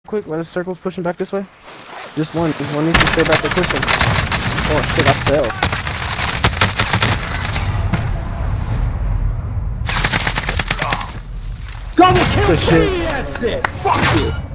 quick, when the circle's pushing back this way. Just one needs to stay back there pushing. Oh shit, I fell. Double kill! Good shit. That's it! Fuck you!